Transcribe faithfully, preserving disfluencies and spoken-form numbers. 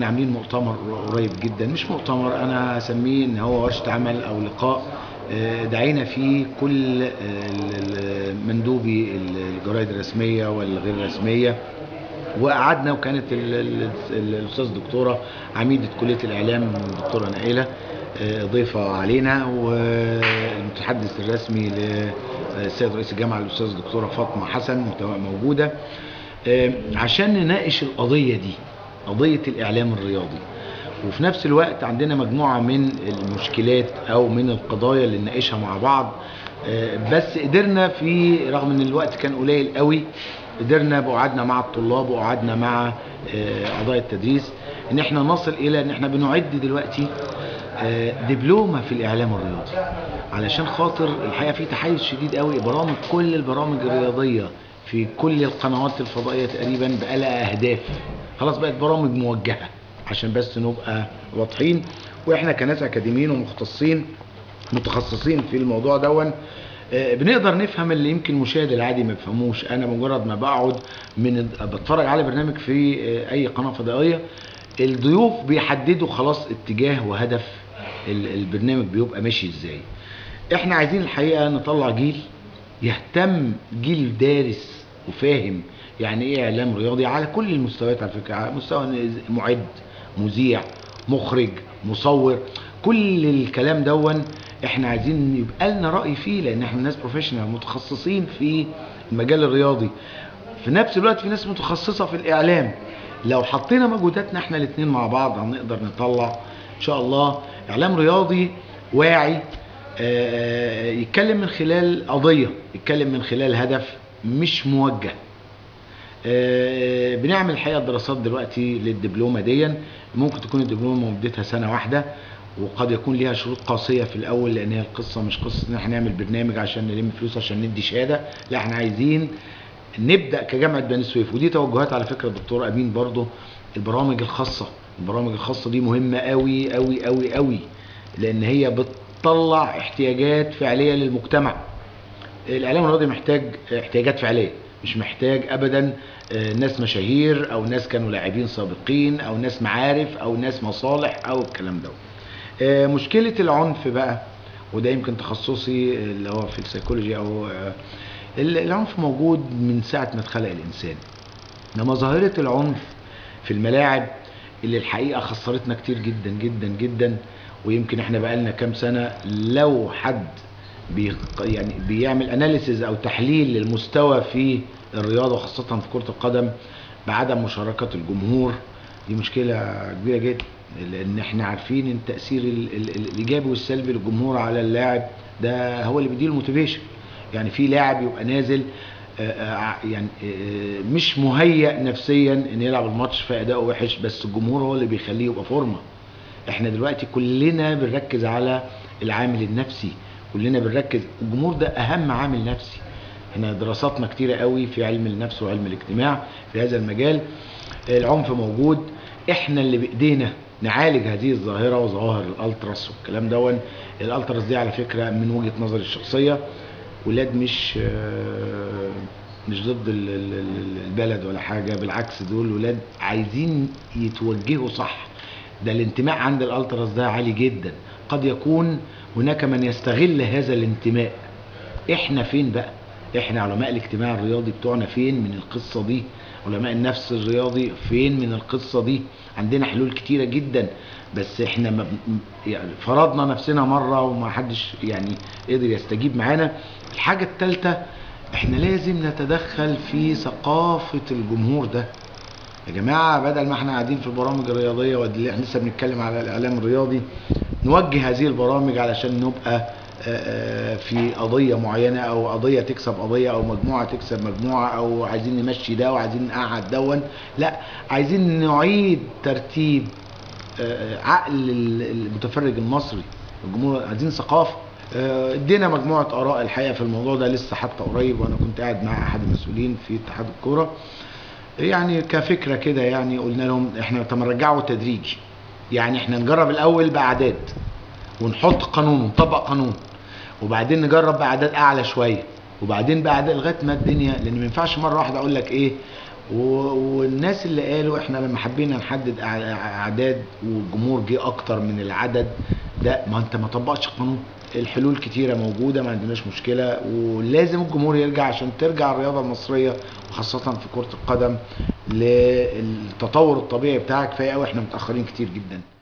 احنا عاملين مؤتمر قريب جدا، مش مؤتمر، انا هسميه ان هو ورشه عمل او لقاء دعينا فيه كل مندوبي الجرايد الرسميه والغير الرسميه، وقعدنا وكانت الاستاذ الدكتوره عميده كليه الاعلام الدكتوره نائله ضيفه علينا، والمتحدث الرسمي للسيد رئيس الجامعه الاستاذ الدكتوره فاطمه حسن موجوده، عشان نناقش القضيه دي، قضيه الاعلام الرياضي. وفي نفس الوقت عندنا مجموعه من المشكلات او من القضايا اللي نناقشها مع بعض، بس قدرنا في رغم ان الوقت كان قليل قوي، قدرنا بقعدنا مع الطلاب وقعدنا مع اعضاء التدريس ان احنا نصل الى ان احنا بنعد دلوقتي دبلومه في الاعلام الرياضي، علشان خاطر الحقيقه في تحيز شديد قوي. برامج كل البرامج الرياضيه في كل القنوات الفضائيه تقريبا بقى لها اهداف، خلاص بقت برامج موجهه، عشان بس نبقى واضحين. واحنا كناس اكاديميين ومختصين متخصصين في الموضوع دون بنقدر نفهم اللي يمكن المشاهد العادي ما يفهموش. انا مجرد ما بقعد من بتفرج على برنامج في اي قناه فضائيه، الضيوف بيحددوا خلاص اتجاه وهدف البرنامج بيبقى ماشي ازاي. احنا عايزين الحقيقه نطلع جيل يهتم، جيل دارس وفاهم يعني ايه اعلام رياضي على كل المستويات، على فكره، على مستوى معد، مذيع، مخرج، مصور، كل الكلام دون احنا عايزين يبقى لنا راي فيه، لان احنا ناس بروفيشنال متخصصين في المجال الرياضي. في نفس الوقت في ناس متخصصه في الاعلام. لو حطينا مجهوداتنا احنا الاثنين مع بعض هنقدر نطلع ان شاء الله اعلام رياضي واعي، يتكلم من خلال قضيه، يتكلم من خلال هدف مش موجه. بنعمل الحقيقه دراسات دلوقتي للدبلومه دي، ممكن تكون الدبلومه مدتها سنه واحده، وقد يكون ليها شروط قاسيه في الاول، لان هي القصه مش قصه ان احنا نعمل برنامج عشان نلم فلوس عشان ندي شهاده، لا احنا عايزين نبدا كجامعه بني سويف. ودي توجهات على فكره الدكتور امين برضو، البرامج الخاصه، البرامج الخاصه دي مهمه قوي قوي قوي قوي، لان هي بتطلع احتياجات فعليه للمجتمع. الاعلام الرياضي محتاج احتياجات فعليه، مش محتاج ابدا ناس مشاهير او ناس كانوا لاعبين سابقين او ناس معارف او ناس مصالح او الكلام ده. مشكله العنف بقى، وده يمكن تخصصي اللي هو في السيكولوجي، او العنف موجود من ساعه ما اتخلق الانسان. لما ظاهره العنف في الملاعب اللي الحقيقه خسرتنا كتير جدا جدا جدا، ويمكن احنا بقالنا كام سنه لو حد بي يعني بيعمل اناليسيز او تحليل للمستوى في الرياضه وخاصه في كره القدم بعدم مشاركه الجمهور، دي مشكله كبيره جدا، لان احنا عارفين ان التاثير الايجابي والسلبي للجمهور على اللاعب ده هو اللي بيديله الموتيفيشن. يعني في لاعب يبقى نازل يعني مش مهيأ نفسيا ان يلعب الماتش فاداؤه وحش، بس الجمهور هو اللي بيخليه يبقى فورمه. احنا دلوقتي كلنا بنركز على العامل النفسي، كلنا بنركز، الجمهور ده اهم عامل نفسي. احنا دراساتنا كتيره قوي في علم النفس وعلم الاجتماع في هذا المجال. العنف موجود، احنا اللي بايدينا نعالج هذه الظاهره وظواهر الالتراس والكلام دون. الالتراس دي على فكره من وجهه نظري الشخصيه ولاد مش مش ضد البلد ولا حاجه، بالعكس دول ولاد عايزين يتوجهوا صح. ده الانتماء عند الالتراس ده عالي جدا، قد يكون هناك من يستغل هذا الانتماء. احنا فين بقى؟ احنا علماء الاجتماع الرياضي بتوعنا فين من القصه دي؟ علماء النفس الرياضي فين من القصه دي؟ عندنا حلول كتيره جدا، بس احنا ما يعني فرضنا نفسنا مره وما حدش يعني قدر يستجيب معانا. الحاجه الثالثه، احنا لازم نتدخل في ثقافه الجمهور ده. يا جماعه بدل ما احنا قاعدين في البرامج الرياضيه واللي احنا لسه بنتكلم على الاعلام الرياضي، نوجه هذه البرامج علشان نبقى في قضيه معينه، او قضيه تكسب قضيه، او مجموعه تكسب مجموعه، او عايزين نمشي ده وعايزين نقعد دون. لا، عايزين نعيد ترتيب عقل المتفرج المصري، الجمهور. عايزين ثقافه. ادينا مجموعه اراء الحقيقه في الموضوع ده لسه حتى قريب، وانا كنت قاعد مع احد المسؤولين في اتحاد الكوره، يعني كفكره كده، يعني قلنا لهم احنا طب نرجعه تدريجي، يعني احنا نجرب الاول باعداد ونحط قانون ونطبق قانون، وبعدين نجرب باعداد اعلى شويه، وبعدين باعداد لغايه ما الدنيا، لان ما ينفعش مره واحده اقول لك ايه و- والناس اللي قالوا احنا لما حبينا نحدد أع- اعداد والجمهور جه اكتر من العدد ده، ما انت ما طبقش القانون. الحلول كتيرة موجودة، ما عندناش مشكلة، ولازم الجمهور يرجع عشان ترجع الرياضة المصرية وخاصة في كرة القدم للتطور الطبيعي بتاعك. كفاية قوي احنا متأخرين كتير جدا.